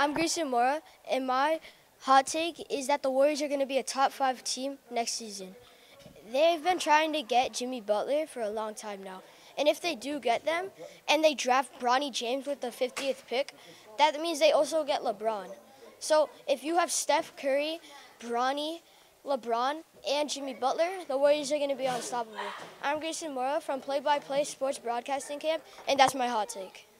I'm Grayson Mora, and my hot take is that the Warriors are going to be a top 5 team next season. They've been trying to get Jimmy Butler for a long time now. And if they do get them, and they draft Bronny James with the 50th pick, that means they also get LeBron. So if you have Steph Curry, Bronny, LeBron, and Jimmy Butler, the Warriors are going to be unstoppable. I'm Grayson Mora from Play by Play Sports Broadcasting Camp, and that's my hot take.